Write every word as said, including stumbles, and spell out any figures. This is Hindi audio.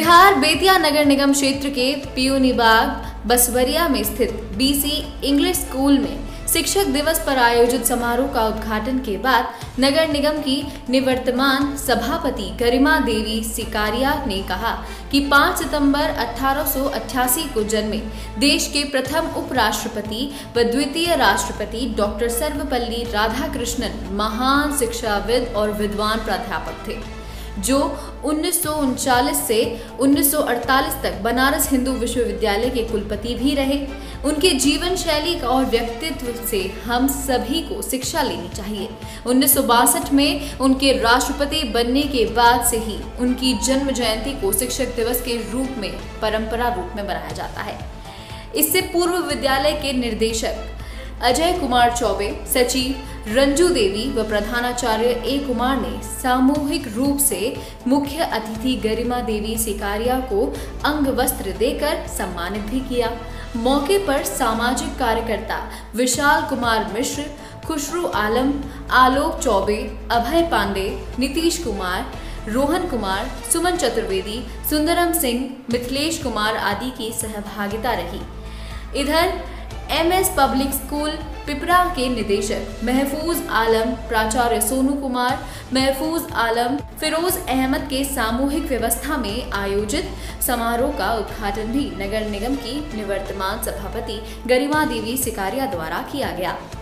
बिहार बेतिया नगर निगम क्षेत्र के पियूनीबाग बसवरिया में स्थित बीसी इंग्लिश स्कूल में शिक्षक दिवस पर आयोजित समारोह का उद्घाटन के बाद नगर निगम की निवर्तमान सभापति गरिमा देवी सिकारिया ने कहा कि पाँच सितंबर अठारह सौ अट्ठासी को जन्मे देश के प्रथम उपराष्ट्रपति व द्वितीय राष्ट्रपति डॉक्टर सर्वपल्ली राधाकृष्णन महान शिक्षाविद और विद्वान प्राध्यापक थे, जो उन्नीस सौ उनचालीस से उन्नीस सौ अड़तालीस तक बनारस हिंदू विश्वविद्यालय के कुलपति भी रहे। उनके जीवन शैली और व्यक्तित्व से हम सभी को शिक्षा लेनी चाहिए। उन्नीस सौ बासठ में उनके राष्ट्रपति बनने के बाद से ही उनकी जन्म जयंती को शिक्षक दिवस के रूप में परंपरा रूप में मनाया जाता है। इससे पूर्व विद्यालय के निर्देशक अजय कुमार चौबे, सचिव रंजू देवी व प्रधानाचार्य ए कुमार ने सामूहिक रूप से मुख्य अतिथि गरिमा देवी सिकारिया को अंग वस्त्र देकर सम्मानित भी किया। मौके पर सामाजिक कार्यकर्ता विशाल कुमार मिश्र, खुशरू आलम, आलोक चौबे, अभय पांडे, नीतीश कुमार, रोहन कुमार, सुमन चतुर्वेदी, सुंदरम सिंह, मिथिलेश कुमार आदि की सहभागिता रही। इधर एमएस पब्लिक स्कूल पिपरा के निदेशक महफूज आलम, प्राचार्य सोनू कुमार, महफूज आलम, फिरोज अहमद के सामूहिक व्यवस्था में आयोजित समारोह का उद्घाटन भी नगर निगम की निवर्तमान सभापति गरिमा देवी सिकारिया द्वारा किया गया।